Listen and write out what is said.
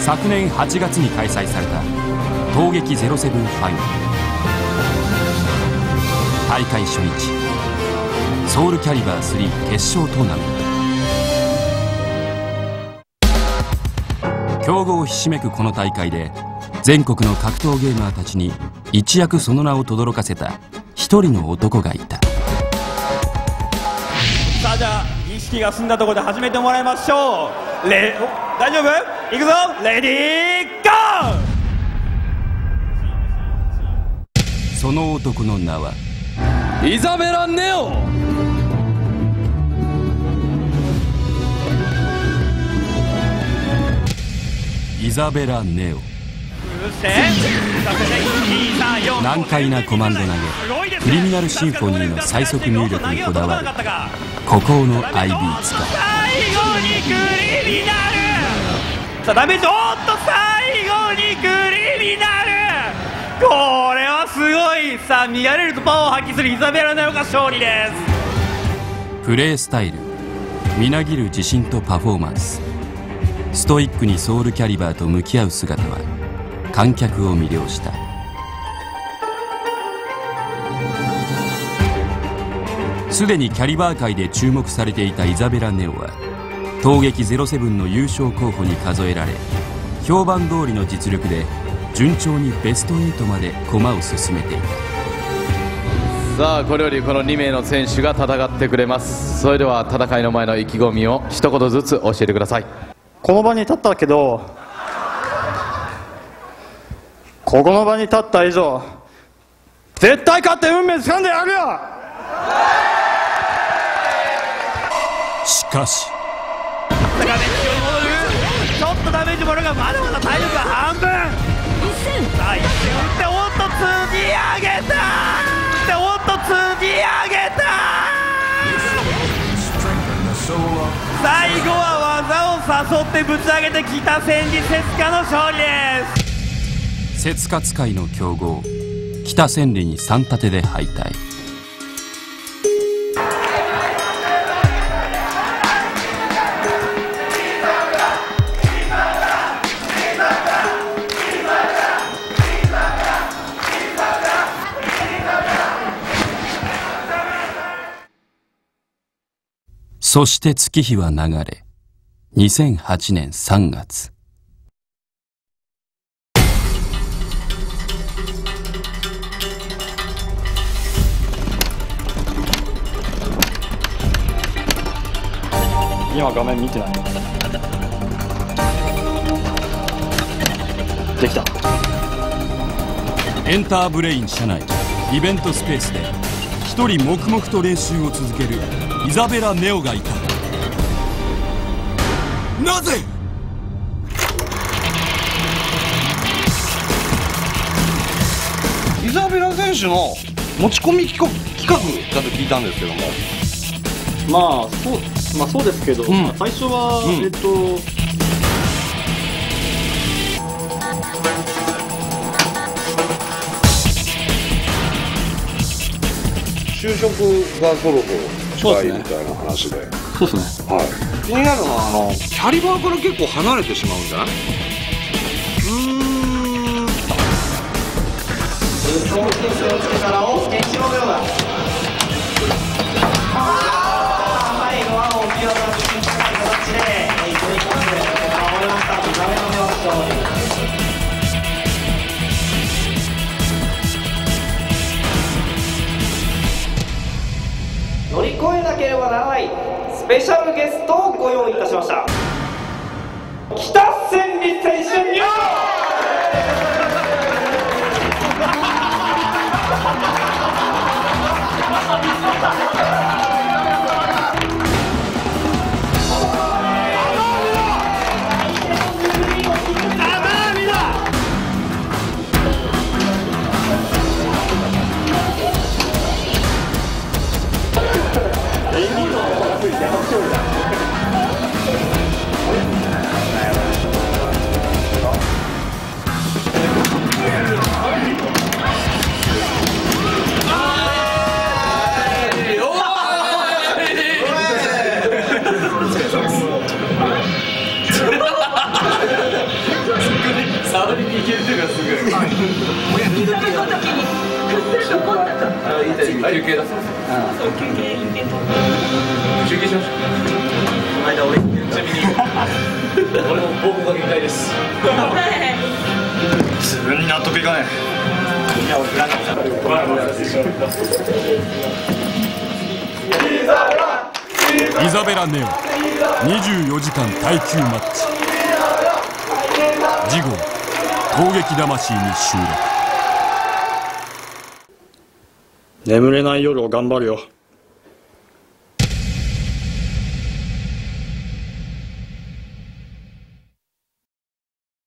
昨年8月に開催された闘撃07ファイナル。大会初日、ソウルキャリバー3決勝トーナメント。強豪ひしめくこの大会で全国の格闘ゲーマーたちに一躍その名を轟かせた一人の男がいた。 さあ、じゃあ儀式が済んだところで始めてもらいましょう。大丈夫？いくぞ、レディーゴー。 その男の名はイザベラ・ネオ。 イザベラ・ネオ。難解なコマンド投げ、クリミナルシンフォニーの最速入力にこだわる孤高の IB 使い。 最後にクリミナル。さあ、ダメージ、おっと最後にクリミナル。これはすごい。さあ、見られるとパワーを発揮するイザベラ・ネオが勝利です。 プレースタイル、みなぎる自信とパフォーマンス、ストイックにソウルキャリバーと向き合う姿は観客を魅了した。すでにキャリバー界で注目されていたイザベラ・ネオは闘撃07の優勝候補に数えられ、評判通りの実力で順調にベスト8まで駒を進めていた。 さあ、これよりこの2名の選手が戦ってくれます。それでは戦いの前の意気込みを一言ずつ教えてください。 この場に立ったけど、ここの場に立った以上絶対勝って運命掴んでやるよ。 しかし画面に戻る。ちょっとダメージもらうが、まだまだ体力は半分。さあ、一瞬打って、おっと釣り上げた。で、おっと釣り上げた。最後は技を誘ってぶち上げてきた千里節花の勝利です。 節花使いの強豪北千里に3立てで敗退。そして月日は流れ、2008年3月。 今画面見てない。できた。 エンターブレイン社内イベントスペースで一人黙々と練習を続けるイザベラ・ネオがいた。なぜ？ イザベラ選手の持ち込み企画だと聞いたんですけども。 そうですけど、最初は、 就職がそろそろ近いみたいな話で。 そうですね。 はい。気になるのはキャリバーから結構離れてしまうんじゃない？ 乗り越えなければならないスペシャルゲストをご用意いたしました。北千里選手によ自分に納得いかない。 イザベラ・ネオ24時間耐久マッチ、次号攻撃魂に収録。 眠れない夜を頑張るよ。